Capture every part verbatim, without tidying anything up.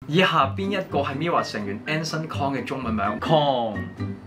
以下邊一個係 Mirror 成員 Anson Kong 嘅中文名 ？Kong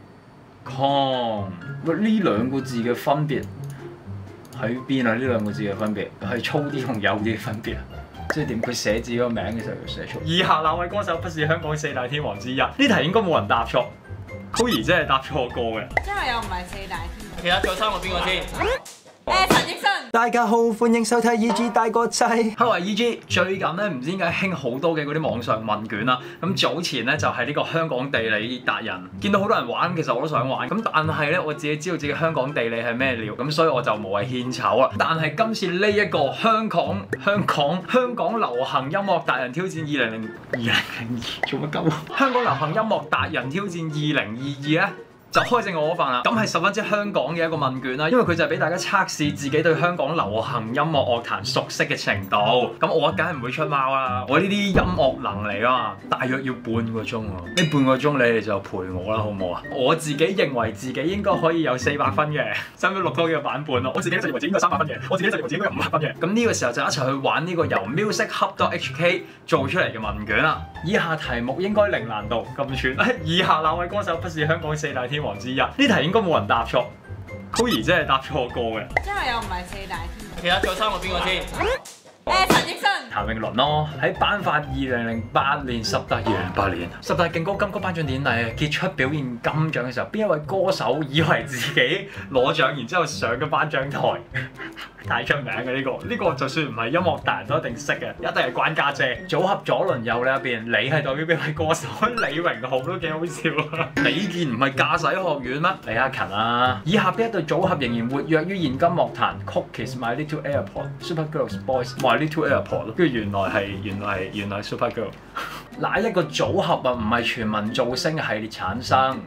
Kong， 喂，呢兩個字嘅分別喺邊啊？呢兩個字嘅分別係粗啲同幼啲嘅分別啊？即係點？佢寫自己個名嘅時候要寫粗。以下哪位歌手不是香港四大天王之一？呢題應該冇人答錯。Koey 真係答錯過嘅。 真係又唔係四大天王。 其他仲有三個邊個先？ 誒陳奕迅。 大家好，歡迎收睇 E G 大個仔。 Hello E G， 最近咧唔知點解興好多嘅嗰啲網上問卷啦。咁早前咧就係呢個香港地理達人，見到好多人玩，其實我都想玩。咁但係咧我自己知道自己香港地理係咩料，咁所以我就無謂獻醜啦。但係今次呢一個香港香港香港流行音樂達人挑戰二零零二零零二做乜鳩？香港流行音樂達人挑戰二零二二咧，就開正我嗰份啦，咁係十分之香港嘅一個問卷啦，因為佢就係俾大家測試自己對香港流行音樂樂壇熟悉嘅程度。咁我梗係唔會出貓啦，我呢啲音樂能嚟啊嘛，大約要半個鐘喎。呢半個鐘你哋就陪我啦，好唔好啊？我自己認為自己應該可以有四百分嘅，使唔使錄多幾個版本咯？我自己就認為自己應該三百分嘅，我自己就認為自己應該有五百分嘅。咁呢個時候就一齊去玩呢個由 Music Hub H K 做出嚟嘅問卷啦。以下題目應該零難度咁串。以下哪位歌手不是香港四大天王之一？呢題應該冇人答錯。Koey 真係答錯過嘅。 真係又唔係四大天王。 其他仲有三個邊個先？ 誒陳奕迅。 譚詠麟咯，喺頒發二零零八年十大二零零八年十大勁歌金曲頒獎典禮傑出表現金獎嘅時候，邊一位歌手以為自己攞獎，然之後上咗頒獎台？太出名嘅呢、這個，呢、這個就算唔係音樂達人都一定識嘅，一定係關家姐。組合左鄰右里入邊，你係代表邊位歌手？李榮浩都幾好笑啊！李健唔係駕駛學院咩？李克勤啊！以下邊一對組合仍然活躍於現今樂壇 ？Cookies My Little Airport、Super Girls Boys My Little Airport 咯。跟住原來係原來係原來 Super Girl。哪一個組合啊？唔係全民造星系列產生？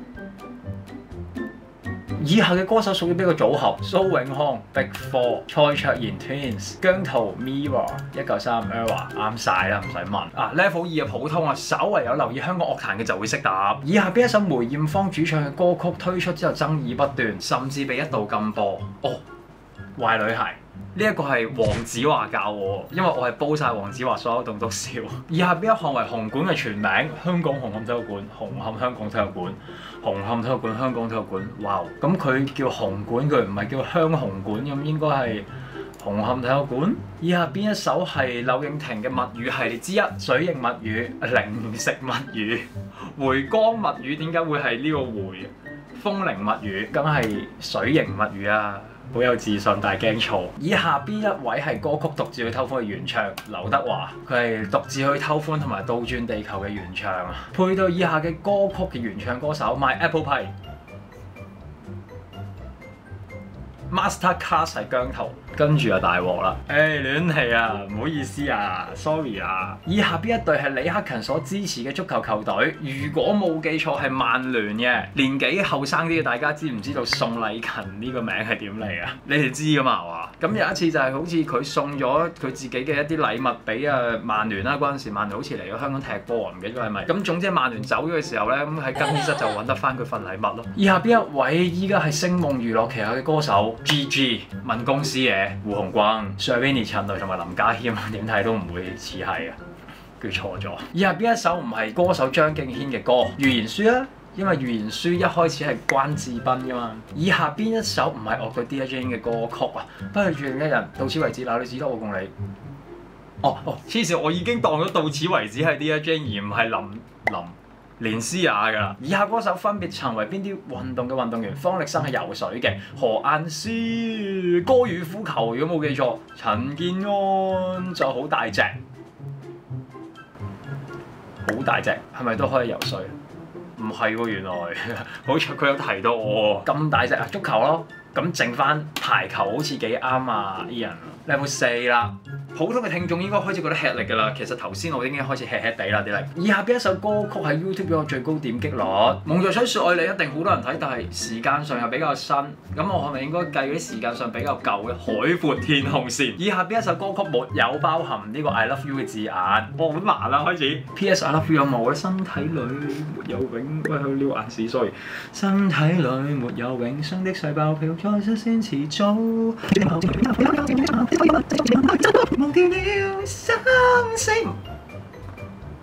以下嘅歌手屬於邊個組合？蘇永康 Big Four、蔡卓妍 Twins、姜濤 Mirror、一九三五 Error， 啱晒啦，唔使問。啊 Level 二嘅普通啊，稍為有留意香港樂壇嘅就會識答。以下邊一首梅艷芳主唱嘅歌曲推出之後爭議不斷，甚至被一度禁播？哦，壞女孩。呢一個係黃子華教我，因為我係煲晒黃子華所有棟篤笑。以下邊一項為紅館嘅全名？香港紅磡體育館、紅磡香港體育館、紅磡體育館、香港體育館。哇！咁佢叫紅館，佢唔係叫香紅館，咁應該係紅磡體育館。以下邊一首係柳應廷嘅物語系列之一？水形物語、零食物語、回光物語。點解會係呢個回？風鈴物語，梗係水形物語啊！好有自信，但係驚錯。以下邊一位係歌曲獨自去偷歡嘅原唱？劉德華，佢係獨自去偷歡同埋倒轉地球嘅原唱啊！配對以下嘅歌曲嘅原唱歌手 ，My Apple Pie。Masterclass 係姜濤，跟住就大鑊啦！誒、欸、亂嚟啊，唔好意思啊 ，sorry 啊！以下邊一隊係李克勤所支持嘅足球球隊？如果冇記錯係曼聯嘅。年紀後生啲嘅大家知唔知道宋禮勤呢個名係點嚟啊？你哋知㗎嘛？係嘛？咁有一次就係好似佢送咗佢自己嘅一啲禮物俾啊曼聯啦，嗰陣時曼聯好似嚟咗香港踢波，唔記得係咪？咁總之曼聯走咗嘅時候咧，咁喺更衣室就揾得翻佢份禮物咯。以下邊一位依家係星夢娛樂旗下嘅歌手？ G G 問公司嘅胡鴻鈞、Sharvini 陳雷同埋林家謙，點睇都唔會似係啊，佢錯咗。以下邊一首唔係歌手張敬軒嘅歌？預言書啊，因為預言書一開始係關智斌噶嘛。以下邊一首唔係樂隊 Dear Jane 嘅歌曲啊？不去住另一人，到此為止，哪裏只得我共你。哦哦，黐線，我已經當咗到此為止係 Dear Jane 而唔係林林。連詩雅㗎啦。以下歌手分別曾為邊啲運動嘅運動員？方力申係游水嘅，何雁詩高爾夫球，如果冇記錯，陳建安就好大隻，好大隻，係咪都可以游水？唔係喎，原來好彩佢有提到我喎，咁大隻啊！足球咯，咁剩翻排球好似幾啱啊 Ian。Level 四啦，普通嘅聽眾應該開始覺得吃力㗎啦。其實頭先我已經開始吃吃地啦啲力。以下邊一首歌曲喺 YouTube 有最高點擊率？夢在水說愛你一定好多人睇，但係時間上又比較新。咁我係咪應該計嗰啲時間上比較舊嘅？海闊天空線。以下邊一首歌曲沒有包含呢個 I love you 嘅字眼？我好難啦開始。P S I love you 有冇咧？身體裡沒有永，喂佢撩眼屎 sorry。身體裡沒有永生的細胞漂在新鮮遲早。忘掉了生死。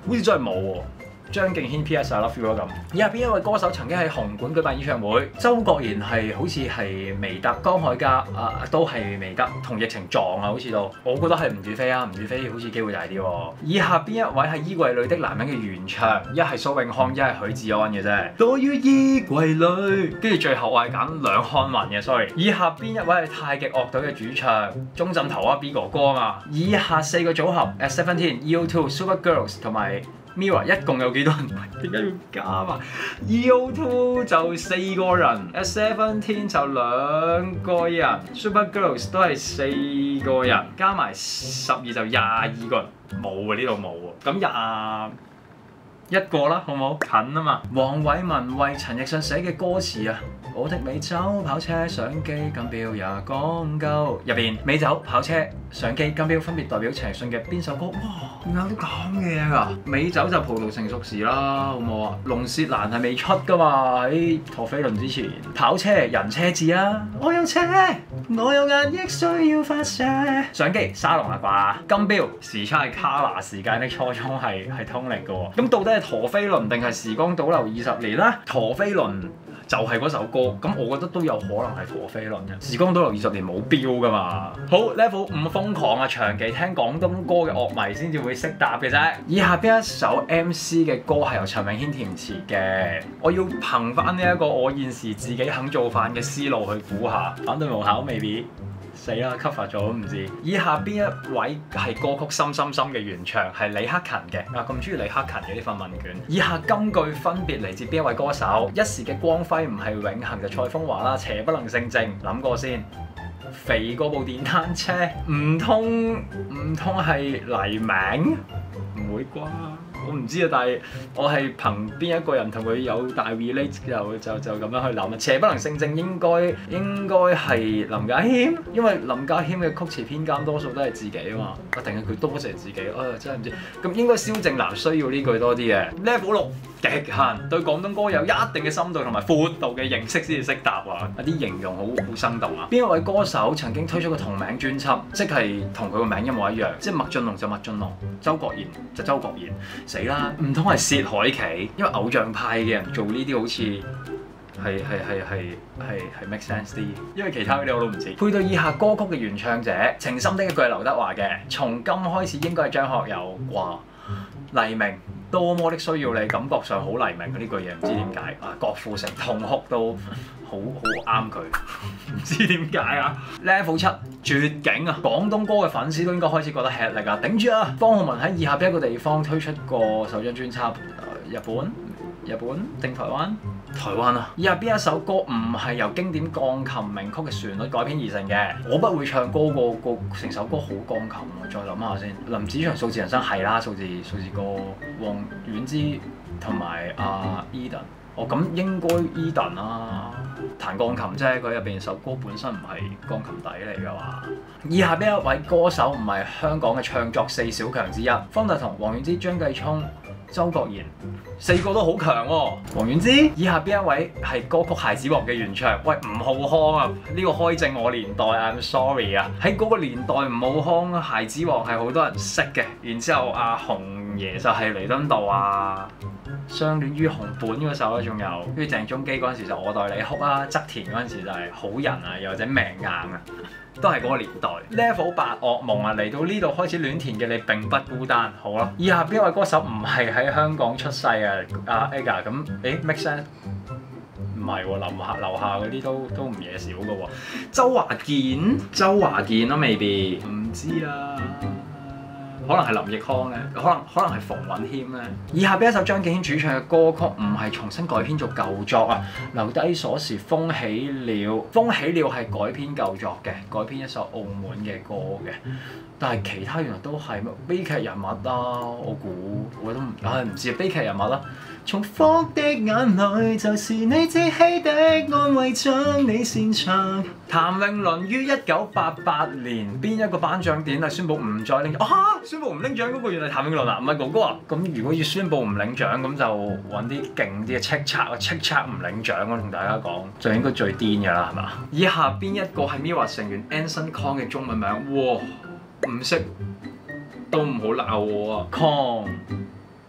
好似真係冇喎。張敬軒 P S I Love You 咁，以下邊一位歌手曾經喺紅館舉辦演唱會？周國賢係好似係未得，江海嘉啊、呃、都係未得，同疫情撞啊，好似都，我覺得係吳雨霏啊，吳雨霏好似機會大啲喎。以下邊一位係衣櫃裏的男人嘅原唱？一係蘇永康，一係許志安嘅啫。躲於衣櫃裏，跟住最後我係揀梁漢文嘅 ，sorry。以下邊一位係太極樂隊嘅主唱？鍾鎮濤啊 ，B 哥哥啊嘛。以下四個組合 ，at Seventeen、E O Two、Super Girls 同埋。Mirror 一共有幾多人？點解要加啊 ？E O Two 就四個人 ，S Seventeen 就兩個人 ，Super Girls 都係四個人，加埋十二就廿二個人。冇啊，呢度冇喎。咁廿一個啦，好唔好？近啊嘛。黃偉文為陳奕迅寫嘅歌詞啊，我的美酒、跑車、相機、金錶也講究。入邊美酒、跑車、相機、金錶分別代表陳奕迅嘅邊首歌？哇！點解都咁嘅嘢㗎？美酒就葡萄成熟時啦，好唔好啊？龍舌蘭係未出㗎嘛？喺陀飛輪之前。跑車人車誌啦，我有車，我有壓抑需要發射。相機沙龍啦啩？金錶時差係卡拿時間的初衷係係通力㗎喎。咁到底係陀飛輪定係時光倒流二十年啦？陀飛輪就係嗰首歌，咁我覺得都有可能係陀飛輪嘅。時光倒流二十年冇標㗎嘛。好 level 五瘋狂啊，長期聽廣東歌嘅樂迷先至會識答嘅啫。以下邊一首 M C 嘅歌係由陳詠謙填詞嘅？我要憑翻呢一個我現時自己肯做飯嘅思路去估下，反對無效未必。死啦 cover 咗都唔知。以下邊一位係歌曲《心心心》嘅原唱？係李克勤嘅。啊，咁中意李克勤嘅呢份問卷。以下金句分別嚟自邊一位歌手？一時嘅光輝唔係永恆，就蔡楓華啦。邪不能勝正，諗過先。肥過部電單車，唔通唔通係黎明？唔會啩？我唔知啊，但係我係憑邊一個人同佢有大 relate 就就就咁樣去諗啊。邪不能勝正應該應該係林家謙，因為林家謙嘅曲詞編監多數都係自己啊嘛，一定係佢多謝自己。啊、哎，真係唔知。咁應該蕭正楠需要呢句多啲嘅。Level 六極限，對廣東歌有一定嘅深度同埋闊度嘅認識先至識答啊！有啲形容好好生動啊！邊一位歌手曾經推出過同名專輯，即係同佢個名一模一樣，即係麥浚龍就麥浚龍，周國賢就周國賢。死啦！唔通係薛凱琪？因為偶像派嘅人做呢啲好似係係係係係係 make sense 啲，因為其他嗰啲我都唔知。配對以下歌曲嘅原唱者，情深的一句係劉德華嘅，從今開始應該係張學友啩。黎明多麼的需要你，感覺上好黎明嘅呢句嘢，唔知點解啊！郭富城痛哭都好好啱佢，唔知點解啊 ！Level 七絕境啊！廣東歌嘅粉絲都應該開始覺得吃力啊！頂住啊！方浩文喺以下邊一個地方推出過首張專輯？日本、日本定台灣？台灣啊！以下邊一首歌唔係由經典鋼琴名曲嘅旋律改編而成嘅？我不會唱歌，個個成首歌好鋼琴喎，再諗下先。林子祥數字人生係啦，數字數字歌。王菀之同埋阿 Eden， 哦咁應該 Eden 啦，彈鋼琴啫，佢入邊首歌本身唔係鋼琴底嚟㗎嘛。以下邊一位歌手唔係香港嘅唱作四小強之一？方大同、王菀之、張繼聰、周國賢，四個都好強喎。王菀之，以下邊一位係歌曲《孩子王》嘅原唱？喂，吳浩康啊，呢、這個開正我年代 ，I'm sorry 啊。喺嗰個年代，吳浩康《孩子王》係好多人識嘅。然之後阿紅爺就係彌敦道啊，相戀於紅本嗰首啦，仲有跟住鄭中基嗰陣時就我代你哭啊，側田嗰陣時就係好人啊，又或者命硬啊。都係嗰個年代。Level 八噩夢啊，嚟到呢度開始戀田嘅你並不孤單。好啦，以下邊位歌手唔係喺香港出世啊？阿 Aga 咁，誒 make sense？唔係喎，樓下樓下嗰啲都都唔嘢少嘅喎。周華健，周華健咯，maybe 唔知啊。可能係林奕匡咧，可能可能係馮允謙咧。以下邊一首張敬軒主唱嘅歌曲唔係重新改編做舊作啊，留低鎖匙風起了，風起了係改編舊作嘅，改編一首澳門嘅歌嘅。但係其他原來都係悲劇人物啦，我估我都唔唉唔知啊，悲劇人物啦。重複的眼淚就是你稚氣的安慰，將你擅長。譚詠麟於一九八八年邊一個頒獎典禮宣佈唔再拎獎？啊！宣佈唔拎獎嗰個原來譚詠麟啊，唔係哥哥啊。咁如果要宣佈唔領獎，咁就揾啲勁啲嘅叱咤啊，叱咤唔領獎我同大家講，就應該最癲㗎啦，係嘛？以下邊一個係 Mirror 成員 Anson Kong 嘅中文名？哇！唔識都唔好鬧我啊 ，Kong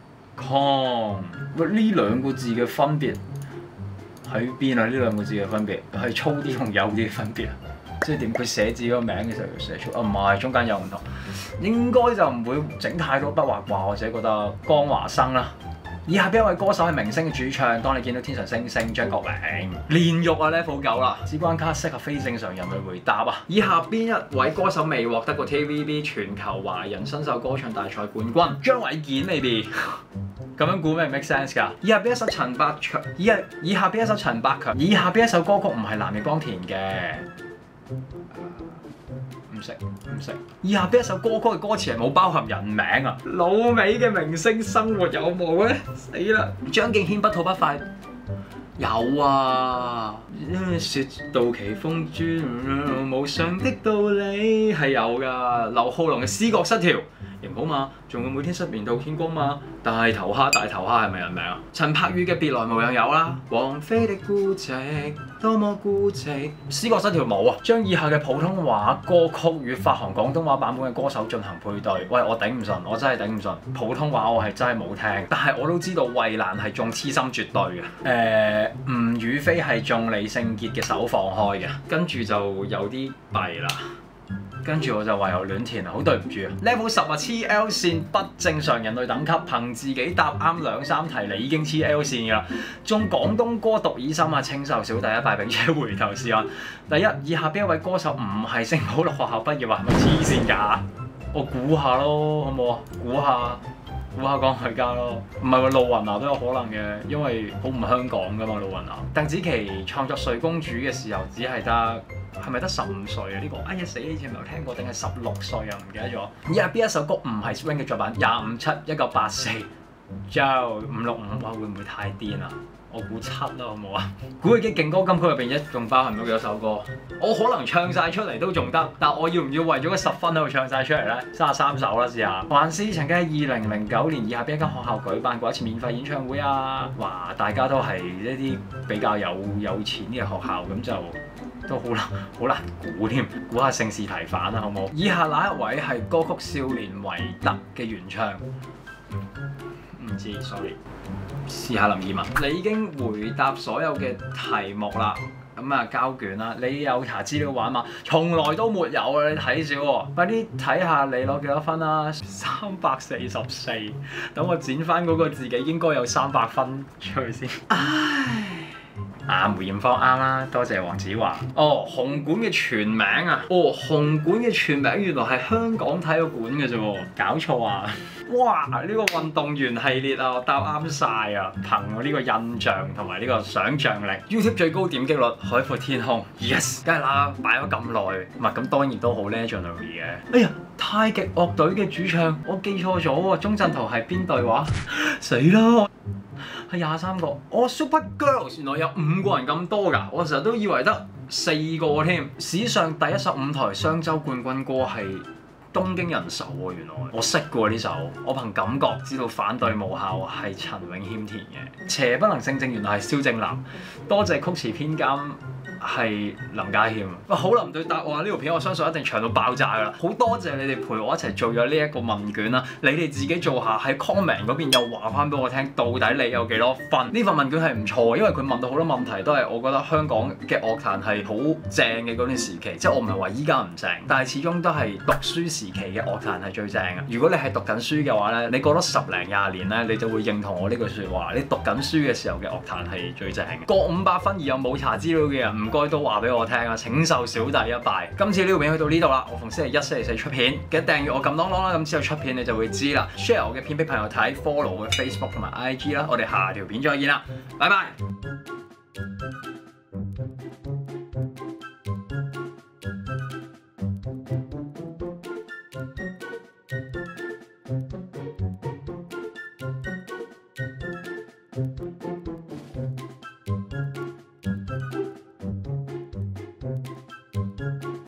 com。喂，呢兩個字嘅分別喺邊啊？呢兩個字嘅分別係粗啲同幼啲嘅分別啊？即係點？佢寫字個名嘅時候要寫粗啊？唔係，中間有唔同。應該就唔會整太多筆畫啩，我自己覺得。江華生啦。以下邊一位歌手係明星嘅主唱？當你見到天上星星，張國榮。煉獄啊 level 九啦，指關卡適合非正常人類回答啊！以下邊一位歌手未獲得過 T V B 全球華人新秀歌唱大賽冠軍？張衛健 maybe 咁樣估咩 make sense 㗎？以下邊一首陳百強？以下以下邊一首陳百強？以下邊一首歌曲唔係藍奕邦填嘅？唔識唔識。以下邊一首歌曲嘅歌詞係冇包含人名啊！老味嘅明星生活有冇咧？死啦！張敬軒不吐不快有啊！説到奇風專無上的道理係有㗎。劉浩龍嘅思覺失調。型好嘛？仲會每天失眠到天光嘛？大頭蝦大頭蝦係咪人名啊？陳柏宇嘅別來無恙有啦。王菲的孤寂多麼孤寂。思覺失調冇啊！將以下嘅普通話歌曲與發行廣東話版本嘅歌手進行配對。喂，我頂唔順，我真係頂唔順。普通話我係真係冇聽，但係我都知道衛蘭係中痴心絕對嘅。誒、呃，吳雨霏係中李聖傑嘅手放開嘅，跟住就有啲弊啦。跟住我就唯有亂填啦，好對唔住啊 ！Level 十啊，黐 L 線不正常人類等級，憑自己答啱兩三題，你已經黐 L 線㗎啦。中廣東歌獨耳心啊，清秀小弟一敗，並且回頭是岸。第一，以下邊一位歌手唔係聖保祿學校畢業啊？係咪黐線㗎？我估下咯，好唔好啊？估下。估下江海嘉咯，唔係喎，露雲娜都有可能嘅，因為好唔香港㗎嘛，露雲娜。鄧紫棋創作《睡公主》嘅時候只係得係咪得十五歲啊？呢、這個哎呀死！以前未有聽過，定係十六歲啊？唔記得咗。以下邊一首歌唔係 Swing 嘅作品？廿五七一九八四，之後五六五，哇會唔會太癲啊？我估七啦，好唔好啊？古巨基勁歌金曲入邊一共包含到幾多首歌？我可能唱晒出嚟都仲得，但我要唔要為咗個十分喺度唱晒出嚟咧？三十三首啦，試下。還是曾經喺二零零九年以下邊一間學校舉辦過一次免費演唱會啊？哇！大家都係一啲比較有有錢嘅學校，咁就都好難好難估添。估下聖士提反啦，好唔好？以下哪一位係歌曲《少年維特》嘅原唱？唔知 ，sorry。試下林二汶，你已經回答所有嘅題目啦，咁啊交卷啦。你有查資料玩嘛？從來都沒有啊！你睇少喎，快啲睇下你攞幾多分啦！三百四十四，等我剪翻嗰個自己應該有三百分出去先。唉。啊，梅艷芳啱啦，多謝黃子華。哦，紅館嘅全名啊，哦，紅館嘅全名原來係香港體育館嘅啫喎，搞錯啊！哇，呢、這個運動員系列啊，我答啱晒啊，憑我呢個印象同埋呢個想像力 ，YouTube 最高點擊率《海闊天空》，yes，梗係啦，擺咗咁耐，唔係咁當然都好 legendary 嘅。哎呀，太極樂隊嘅主唱，我記錯咗喎，鐘鎮濤係邊隊話？死啦！係廿三個，我、oh, Super Girls 原來有五個人咁多㗎，我成日都以為得四個添。史上第一十五台雙周冠軍歌係東京人手喎，原來我識過呢首，我憑感覺知道反對無效係陳詠謙填嘅。邪不能勝正原來係蕭正楠，多謝曲詞編監。係林家謙啊！好林對答案呢條片，我相信一定長到爆炸㗎啦！好多謝你哋陪我一齊做咗呢一個問卷啦，你哋自己做下喺 comment 嗰邊又話翻俾我聽，到底你有幾多分？呢份問卷係唔錯，因為佢問到好多問題都係我覺得香港嘅樂壇係好正嘅嗰段時期，即係我唔係話依家唔正，但係始終都係讀書時期嘅樂壇係最正嘅。如果你係讀緊書嘅話咧，你過咗十零廿年咧，你就會認同我呢句説話，你讀緊書嘅時候嘅樂壇係最正嘅。過五百分而又冇查資料嘅人，唔該都話俾我聽啊！請受小弟一拜。今次呢條片去到呢度啦，我逢星期一、星期四出片，記得訂閱我撳當當啦，咁之後出片你就會知啦。share 我嘅片俾朋友睇 ，follow 我嘅 Facebook 同埋 I G 啦，我哋下條片再見啦，拜拜。